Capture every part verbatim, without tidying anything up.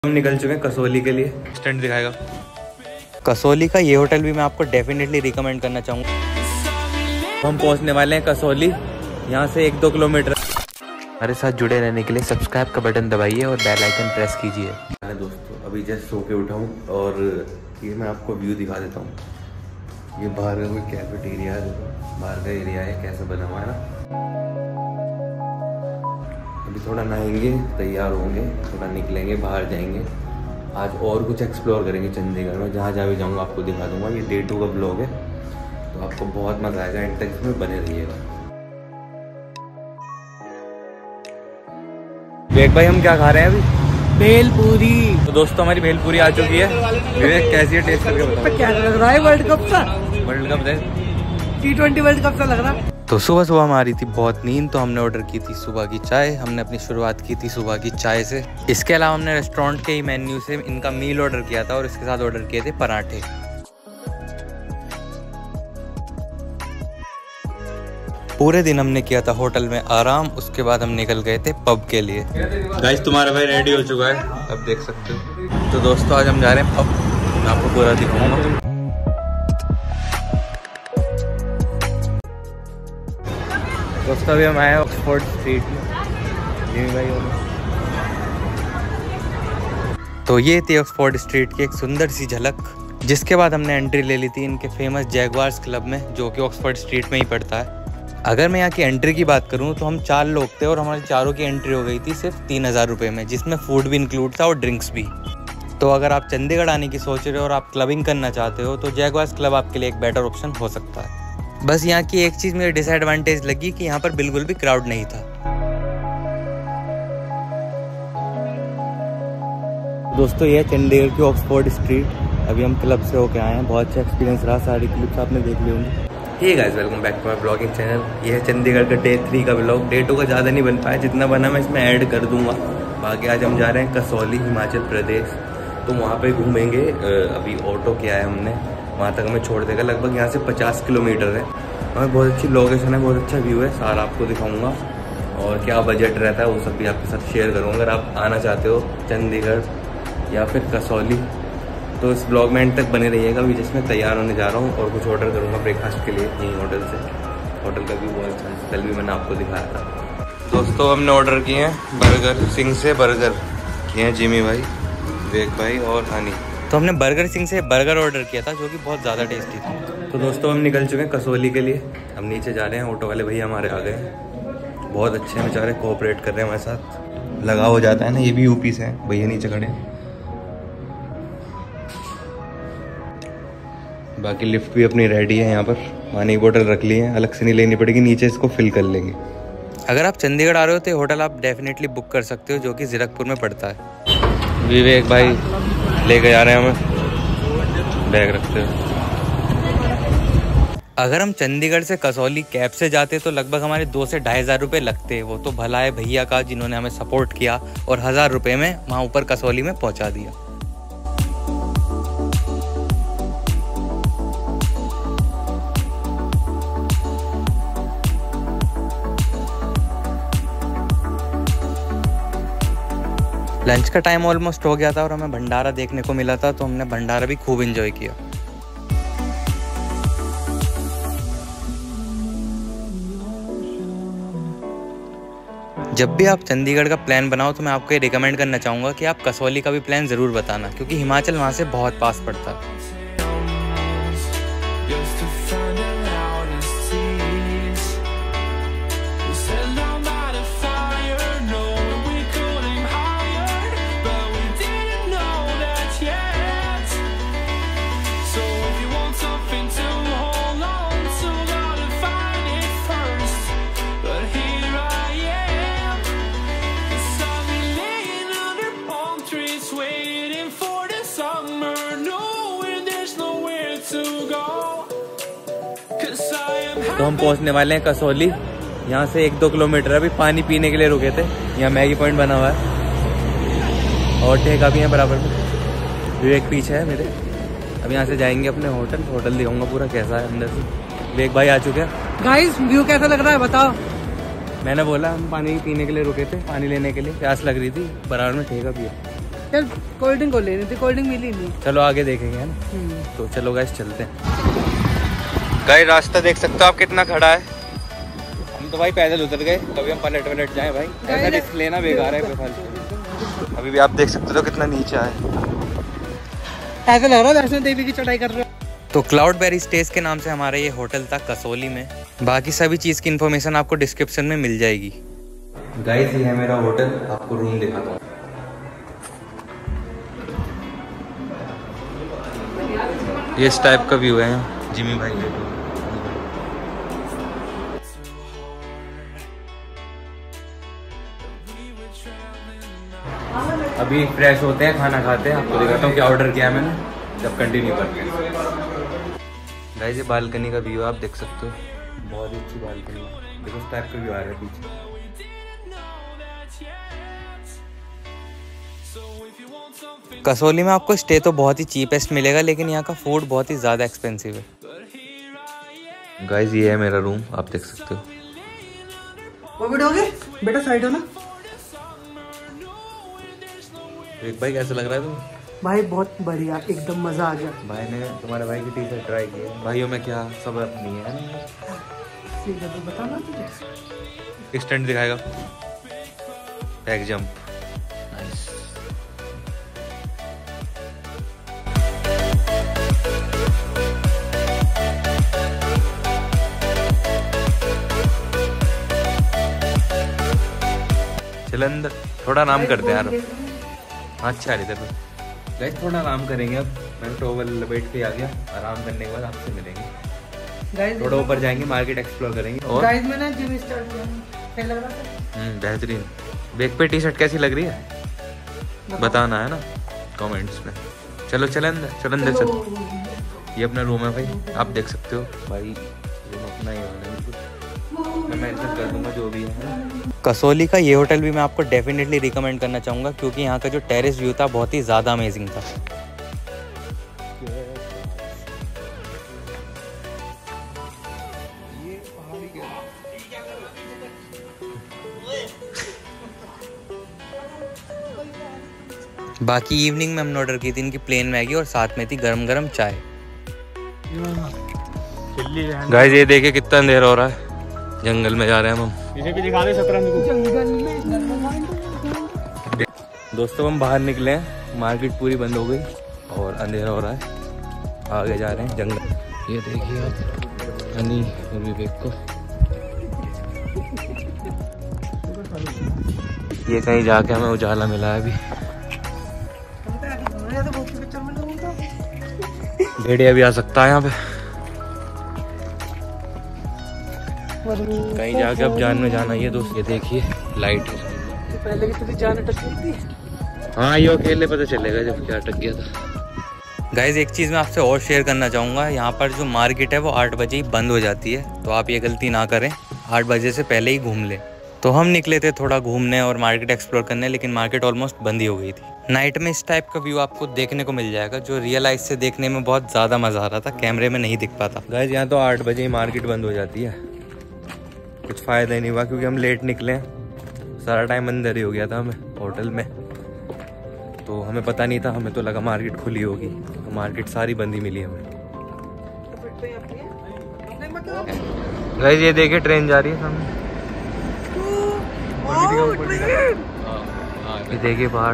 हम निकल चुके हैं कसौली के लिए। स्टैंड दिखाएगा। कसौली का ये होटल भी मैं आपको डेफिनेटली रिकमेंड करना चाहूँगा। हम पहुँचने वाले हैं कसौली, यहाँ से एक दो किलोमीटर। हमारे साथ जुड़े रहने के लिए सब्सक्राइब का बटन दबाइए और बेल आइकन प्रेस कीजिए। दोस्तों अभी जस्ट सो के उठा हूँ और ये मैं आपको व्यू दिखा देता हूँ। ये बाहर का कोई कैफेटेरिया है, देखो बाहर का एरिया है कैसा बना हुआ है ना। अभी थोड़ा नहाएंगे, तैयार होंगे, थोड़ा निकलेंगे, बाहर जाएंगे। आज और कुछ एक्सप्लोर करेंगे चंडीगढ़ में। जहाँ जहाँ भी जाऊँगा आपको दिखा दूँगा। ये डे टू का ब्लॉग है तो आपको बहुत मज़ा आएगा। एंड तक इसमें बने रहिएगा। विवेक भाई हम क्या खा रहे हैं अभी? भेलपूरी। तो दोस्तों हमारी भेलपूरी आ चुकी है। विवेक कैसी है, टेस्ट करके बताओ। क्या लग रहा है वर्ल्ड कप सा? वर्ल्ड कप है, टी ट्वेंटी वर्ल्ड कप सा लग रहा है। तो सुबह सुबह हमारी थी बहुत नींद, तो हमने ऑर्डर की थी सुबह की चाय। हमने अपनी शुरुआत की थी सुबह की चाय से। इसके अलावा हमने रेस्टोरेंट के ही मेन्यू से इनका मील ऑर्डर किया था और इसके साथ ऑर्डर किए थे पराठे। पूरे दिन हमने किया था होटल में आराम। उसके बाद हम निकल गए थे पब के लिए। गाइस तुम्हारा भाई रेडी हो चुका है, अब देख सकते हो। तो दोस्तों आज हम जा रहे हैं पब, मैं आपको पूरा दिखाऊंगा। दोस्तों अभी हम आए ऑक्सफोर्ड स्ट्रीट में। तो ये थी ऑक्सफोर्ड स्ट्रीट की एक सुंदर सी झलक, जिसके बाद हमने एंट्री ले ली थी इनके फेमस जैगवार्स क्लब में, जो कि ऑक्सफोर्ड स्ट्रीट में ही पड़ता है। अगर मैं यहाँ की एंट्री की बात करूँ तो हम चार लोग थे और हमारी चारों की एंट्री हो गई थी सिर्फ तीन हज़ार रुपये में, जिसमें फूड भी इंक्लूड था और ड्रिंक्स भी। तो अगर आप चंडीगढ़ आने की सोच रहे हो और आप क्लबिंग करना चाहते हो तो जैगवार्स क्लब आपके लिए एक बेटर ऑप्शन हो सकता है। बस यहाँ की एक चीज़ मुझे डिसएडवांटेज लगी कि यहाँ पर बिल्कुल भी क्राउड नहीं था। दोस्तों ये चंडीगढ़ की ऑक्सफोर्ड स्ट्रीट। अभी हम क्लब से होके आए हैं, बहुत अच्छा एक्सपीरियंस रहा। सारी क्लिप्स आपने देख ली होंगी। Hey guys welcome back to my blogging channel. ये है चंडीगढ़ का डे थ्री का ब्लॉग। डे टू का ज़्यादा नहीं बन पाया, जितना बना मैं इसमें ऐड कर दूंगा। बाकी आज हम जा रहे हैं कसौली, हिमाचल प्रदेश। तो वहाँ पे घूमेंगे। अभी ऑटो किया है हमने, वहाँ तक हमें छोड़ देगा। लगभग यहाँ से पचास किलोमीटर है। हमें बहुत अच्छी लोकेशन है, बहुत अच्छा व्यू है, सारा आपको दिखाऊंगा। और क्या बजट रहता है वो सब भी आपके साथ शेयर करूँगा। अगर आप आना चाहते हो चंडीगढ़ या फिर कसौली तो इस ब्लॉग में एंड तक बने रहिएगा। अभी जिसमें तैयार होने जा रहा हूँ और कुछ ऑर्डर करूँगा ब्रेकफास्ट के लिए यहीं होटल से। होटल का भी बहुत अच्छा है, कल भी मैंने आपको दिखाया था। दोस्तों हमने ऑर्डर किए हैं बर्गर सिंह से। बर्गर किए हैं जिमी भाई, विवेक भाई और हनी। तो हमने बर्गर सिंह से बर्गर ऑर्डर किया था जो कि बहुत ज़्यादा टेस्टी था। तो दोस्तों हम निकल चुके हैं कसौली के लिए। हम नीचे जा रहे हैं, ऑटो वाले भैया हमारे आ गए हैं। बहुत अच्छे हैं बेचारे, कोऑपरेट कर रहे हैं हमारे साथ। लगा हो जाता है ना, ये भी यूपी से हैं भैया, नीचे खड़े हैं। बाकी लिफ्ट भी अपनी रेडी है। यहाँ पर पानी की बोतल रख ली है, अलग से नहीं लेनी पड़ेगी, नीचे इसको फिल कर लेंगे। अगर आप चंडीगढ़ आ रहे हो तो होटल आप डेफिनेटली बुक कर सकते हो, जो कि जीरकपुर में पड़ता है। विवेक भाई लेके जा रहे हैं हमें, बैग रखते हो। अगर हम चंडीगढ़ से कसौली कैब से जाते तो लगभग हमारे दो से ढाई हज़ार रुपये लगते। वो तो भला है भैया का, जिन्होंने हमें सपोर्ट किया और हज़ार रुपये में वहाँ ऊपर कसौली में पहुँचा दिया। लंच का टाइम ऑलमोस्ट हो गया था और हमें भंडारा देखने को मिला था, तो हमने भंडारा भी खूब एंजॉय किया। जब भी आप चंडीगढ़ का प्लान बनाओ तो मैं आपको ये रिकमेंड करना चाहूँगा कि आप कसौली का भी प्लान ज़रूर बताना, क्योंकि हिमाचल वहाँ से बहुत पास पड़ता है। तो हम पहुंचने वाले हैं कसौली। यहाँ से एक दो किलोमीटर। अभी पानी पीने के लिए रुके थे, यहाँ मैगी पॉइंट बना हुआ है और ठेका भी है बराबर में। विवेक पीछे है मेरे। अब यहाँ से जाएंगे अपने होटल। होटल दिखाऊंगा पूरा कैसा है अंदर से। विवेक भाई आ चुके हैं। गाइस व्यू कैसा लग रहा है बताओ। मैंने बोला हम पानी पीने के लिए रुके थे, पानी लेने के लिए, प्यास लग रही थी, बराबर में ठेका भी है। यार कोल्ड ड्रिंक को लेनी थी, कोल्ड ड्रिंक मिली नहीं। चलो आगे देखेंगे है ना। तो चलो गाइस चलते हैं। गाइस रास्ता देख सकते हो आप कितना खड़ा है। हम तो भाई पैदल उतर गए, कभी हम पलट पलट जाए भाई, ऐसा रिस्क लेना बेकार है बेफालतू। अभी भी आप देख सकते हो कितना नीचे है, ऐसा लग रहा है वैष्णो देवी की चढ़ाई कर रहे हो। तो क्लाउडबेरी स्टेज के नाम से हमारा ये होटल था कसोली में। बाकी सभी चीज की इन्फॉर्मेशन आपको डिस्क्रिप्शन में मिल जाएगी। गाइस ये है मेरा होटल, आपको रूम दिखाता हूँ। ये इस टाइप का व्यू है जिमी भाई ले तो। अभी फ्रेश होते हैं, खाना खाते हैं, आपको दिखाता हूँ क्या ऑर्डर किया है मैंने, जब कंटिन्यू करते हैं। गाइस ये बालकनी का व्यू आप देख सकते हो, बहुत ही अच्छी बालकनी है। देखो इस टाइप का व्यू आ रहा है पीछे। कसोली में आपको स्टे तो बहुत ही चीपेस्ट मिलेगा, लेकिन यहाँ का फूड बहुत ही ज़्यादा एक्सपेंसिव है। गाइस ये है मेरा रूम, आप देख सकते हो। वो बैठोगे बेटा, साइड हो ना। एक भाई कैसा लग रहा है तुम्हें? भाई बहुत बढ़िया, एकदम मजा आ गया। भाई ने तुम्हारे भाई की टी शर्ट ट्राई की है। भाइयों में क्या सब अपनी है ना। ठीक है तो बता ना तुझे। स्टंट दिखाएगा, बैक जंप। नाइस। चल अंदर थोड़ा आराम करते हैं यार। अच्छा इधर गाइस थोड़ा आराम करेंगे अब। मैं टॉवल लपेट के आ गया, आराम करने के बाद आपसे मिलेंगे। गाइस थोड़ा ऊपर जाएंगे, मार्केट एक्सप्लोर करेंगे। और गाइस मैंने जिम स्टार्ट किया, कैसा लग रहा था? हम्म बेहतरीन। बैक पे टी शर्ट कैसी लग रही है बताना है ना कमेंट्स में। चलो चल अंदर, चल अंदर चल। ये अपना रूम है भाई, आप देख सकते हो भाई, रूम अपना ही होना है। मैं मेंशन कर दूंगा जो भी है। कसोली का ये होटल भी मैं आपको डेफिनेटली रिकमेंड करना चाहूँगा, क्योंकि यहाँ का जो टेरेस व्यू था बहुत ही ज़्यादा अमेजिंग था। बाकी इवनिंग में हमने ऑर्डर की थी इनकी प्लेन मैगी और साथ में थी गरम गरम चाय। गाइस ये देखिए कितना अंधेरा हो रहा है, जंगल में जा रहे हैं हम। इसे भी दिखा दे जंगल में। दोस्तों हम बाहर निकले हैं, मार्केट पूरी बंद हो गई और अंधेरा हो रहा है, आगे जा रहे हैं जंगल। ये देखिए आप हनी और विवेक को, ये कहीं जाके हमें उजाला मिला है। अभी भेड़िया भी आ सकता है यहाँ पे, कहीं जाके अब जान में जाना। ये दोस्त ये देखिए लाइट है, पहले की तुझे जान अटक गई थी। हाँ ये अकेले पता चलेगा जब क्या अटक गया था। गाइज एक चीज़ मैं आपसे और शेयर करना चाहूँगा, यहाँ पर जो मार्केट है वो आठ बजे ही बंद हो जाती है, तो आप ये गलती ना करें, आठ बजे से पहले ही घूम लें। तो हम निकले थे थोड़ा घूमने और मार्केट एक्सप्लोर करने, लेकिन मार्केट ऑलमोस्ट बंद ही हो गई थी। नाइट में इस टाइप का व्यू आपको देखने को मिल जाएगा, जो रियल आइज से देखने में बहुत ज़्यादा मज़ा आ रहा था, कैमरे में नहीं दिख पाता। गाइज यहाँ तो आठ बजे ही मार्केट बंद हो जाती है, कुछ फ़ायदा ही नहीं हुआ क्योंकि हम लेट निकले, सारा टाइम अंदर ही हो गया था हमें होटल में, तो हमें पता नहीं था, हमें तो लगा मार्केट खुली होगी, तो मार्केट सारी बंद ही मिली हमें। गाइस ये देखिए ट्रेन जा रही है सामने, ये देखिए पहाड़।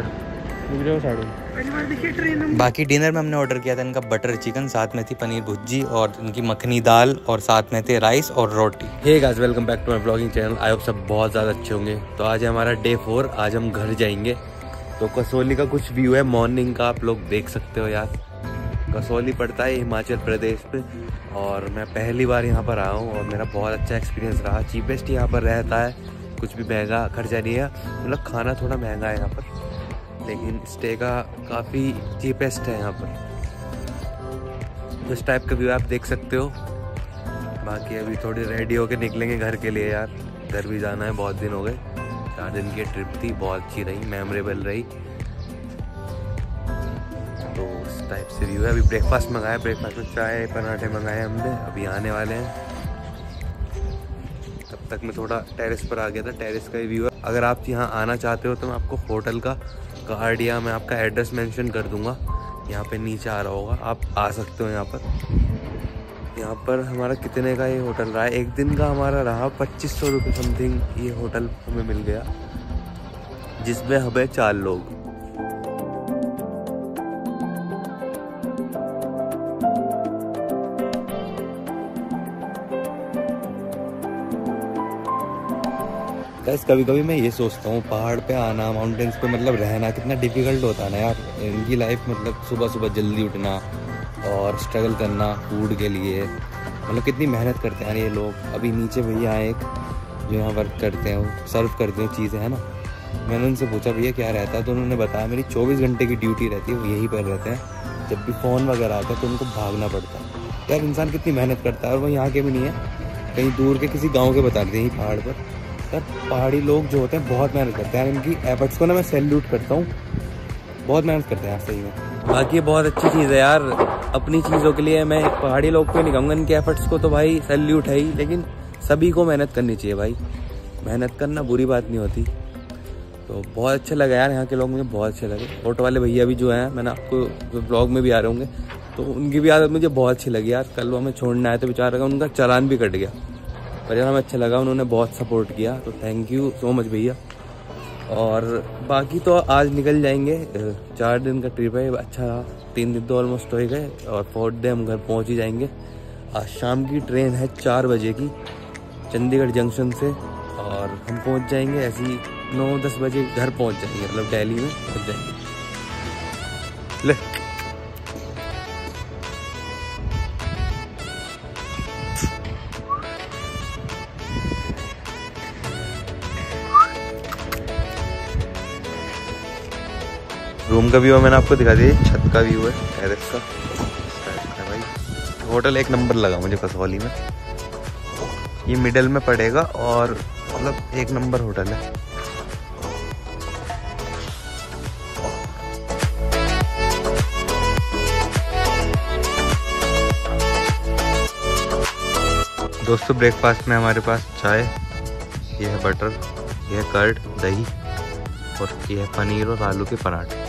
बाकी डिनर में हमने ऑर्डर किया था इनका बटर चिकन, साथ में थी पनीर भुर्जी और इनकी मखनी दाल और साथ में थे राइस और रोटी। Hey guys welcome back to my blogging channel. I hope सब बहुत ज़्यादा अच्छे होंगे। तो आज है हमारा डे फोर, आज हम घर जाएंगे। तो कसौली का कुछ व्यू है मॉर्निंग का, आप लोग देख सकते हो यार। कसौली पड़ता है हिमाचल प्रदेश पे और मैं पहली बार यहाँ पर आया हूँ और मेरा बहुत अच्छा एक्सपीरियंस रहा। चीपेस्ट यहाँ पर रहता है, कुछ भी महंगा खर्चा नहीं है, मतलब खाना थोड़ा महंगा है यहाँ पर, लेकिन स्टे का काफ़ी चीपेस्ट है यहाँ पर। तो इस टाइप का व्यू आप देख सकते हो। बाकी अभी थोड़ी रेडी होके निकलेंगे घर के लिए यार, घर भी जाना है, बहुत दिन हो गए। चार दिन की ट्रिप थी, बहुत अच्छी रही, मेमोरेबल रही। तो इस टाइप से व्यू है। अभी ब्रेकफास्ट मंगाया, ब्रेकफास्ट में चाय पराठे मंगाए हमने, अभी आने वाले हैं। तब तक मैं थोड़ा टेरेस पर आ गया था, टेरेस का व्यू है। अगर आप यहाँ आना चाहते हो तो मैं आपको होटल का कार्ड या मैं आपका एड्रेस मेंशन कर दूंगा, यहाँ पे नीचे आ रहा होगा, आप आ सकते हो यहाँ पर। यहाँ पर हमारा कितने का ये होटल रहा है, एक दिन का हमारा रहा पच्चीस सौ रुपये समथिंग। ये होटल हमें मिल गया जिसमें हमें चार लोग। गाइस कभी कभी मैं ये सोचता हूँ पहाड़ पे आना, माउंटेन्स पे मतलब रहना कितना डिफिकल्ट होता है ना यार। इनकी लाइफ मतलब सुबह सुबह जल्दी उठना और स्ट्रगल करना फूड के लिए, मतलब कितनी मेहनत करते हैं ये लोग। अभी नीचे भैया आए एक जो यहाँ वर्क करते हैं, वो सर्व करते हैं चीज़ें, है ना। मैंने उनसे पूछा भैया क्या रहता है, तो उन्होंने बताया मेरी चौबीस घंटे की ड्यूटी रहती है, वो यहीं पर रहते हैं। जब भी फ़ोन वगैरह आता है तो उनको भागना पड़ता है। यार इंसान कितनी मेहनत करता है, और वो यहाँ के भी नहीं है, कहीं दूर के किसी गाँव के बता देते हैं पहाड़ पर। यार पहाड़ी लोग जो होते हैं बहुत मेहनत करते हैं, इनकी एफर्ट्स को ना मैं सैल्यूट करता हूँ, बहुत मेहनत करते हैं यार सही में। बाकी बहुत अच्छी चीज़ है यार, अपनी चीज़ों के लिए मैं पहाड़ी लोग को नहीं कहूँगा, इनके एफर्ट्स को तो भाई सैल्यूट है ही, लेकिन सभी को मेहनत करनी चाहिए भाई। मेहनत करना बुरी बात नहीं होती। तो बहुत अच्छा लगा यार, यहाँ के लोग मुझे बहुत अच्छे लगे। ऑटो वाले भैया भी जो हैं, मैंने आपको ब्लॉग में भी आ रहे होंगे, तो उनकी भी आदत मुझे बहुत अच्छी लगी यार। कल वो हमें छोड़ने आए तो बेचारा उनका चालान भी कट गया, पर यार हमें अच्छा लगा, उन्होंने बहुत सपोर्ट किया, तो थैंक यू सो मच भैया। और बाकी तो आज निकल जाएंगे, चार दिन का ट्रिप है, अच्छा रहा। तीन दिन तो ऑलमोस्ट हो ही गए और फोर्थ डे हम घर पहुंच ही जाएंगे। आज शाम की ट्रेन है चार बजे की चंडीगढ़ जंक्शन से, और हम पहुंच जाएंगे ऐसे ही नौ दस बजे घर पहुंच जाएंगे, मतलब दिल्ली में पहुंच जाएंगे। ले रूम का व्यू मैंने आपको दिखा दिया, छत का व्यू है टेरेस का भाई। होटल एक नंबर लगा मुझे कसौली में, ये मिडिल में पड़ेगा और मतलब एक नंबर होटल है। दोस्तों ब्रेकफास्ट में हमारे पास चाय, ये है बटर, ये है कर्ड दही, और ये है पनीर और आलू के पराठे।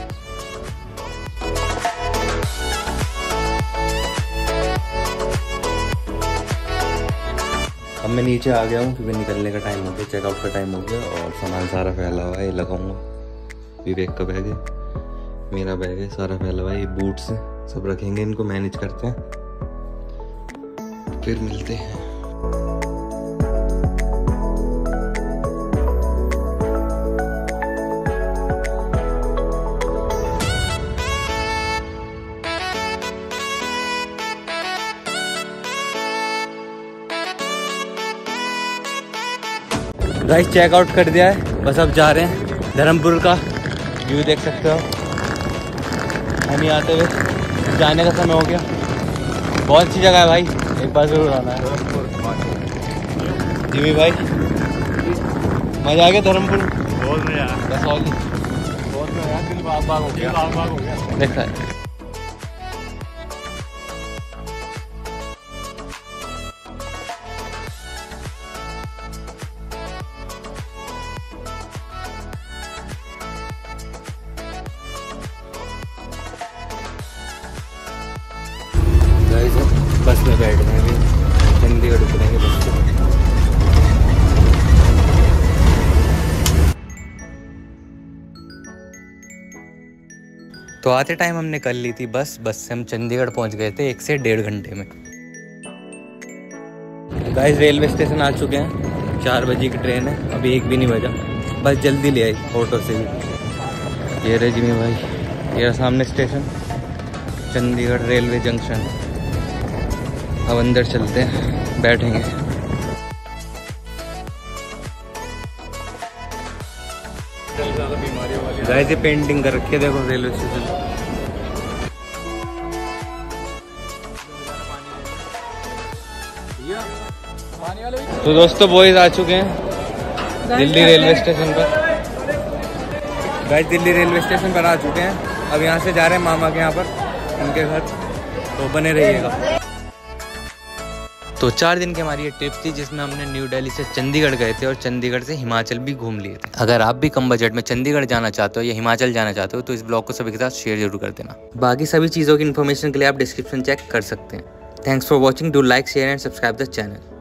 अब मैं नीचे आ गया हूँ क्योंकि निकलने का टाइम हो गया, चेकआउट का टाइम हो गया, और सामान सारा फैला हुआ है। ये लगाऊंगा, विवेक का बैग है, मेरा बैग है, सारा फैला हुआ है। ये बूट्स हैं, सब रखेंगे, इनको मैनेज करते हैं, फिर मिलते हैं। गाइस चेकआउट कर दिया है, बस अब जा रहे हैं। धर्मपुर का व्यू देख सकते हो, हम ही आते हुए जाने का समय हो गया। बहुत अच्छी जगह है भाई, एक बार जरूर आना है। जिमी भाई मजा आ गया धर्मपुर? बहुत मजा आया, कसौली बहुत मजा आया, दिल बाग बाग हो गया, बाग बाग हो गया। देखा है बस में बैठ रहे हैं, चंडीगढ़ उतरेंगे बस से। तो आते टाइम हमने कर ली थी बस बस से हम चंडीगढ़ पहुंच गए थे एक से डेढ़ घंटे में। गाइस रेलवे स्टेशन आ चुके हैं, चार बजे की ट्रेन है, अभी एक भी नहीं बजा, बस जल्दी ले आई ऑटो से भी। ये रहे जिमी भाई, ये सामने स्टेशन चंडीगढ़ रेलवे जंक्शन। अब अंदर चलते हैं, बैठेंगे। गाइस ये पेंटिंग कर रखी है, देखो रेलवे स्टेशन। तो दोस्तों बॉयज आ चुके हैं दिल्ली रेलवे स्टेशन पर। गाइस दिल्ली रेलवे स्टेशन पर आ चुके हैं, अब यहाँ से जा रहे हैं मामा के यहाँ पर, उनके घर, तो बने रहिएगा। तो चार दिन की हमारी ये ट्रिप थी जिसमें हमने न्यू दिल्ली से चंडीगढ़ गए थे और चंडीगढ़ से हिमाचल भी घूम लिए थे। अगर आप भी कम बजट में चंडीगढ़ जाना चाहते हो या हिमाचल जाना चाहते हो तो इस ब्लॉग को सभी के साथ शेयर जरूर कर देना। बाकी सभी चीज़ों की इन्फॉर्मेशन के लिए आप डिस्क्रिप्शन चेक कर सकते हैं। Thanks for watching, do like share and subscribe the channel.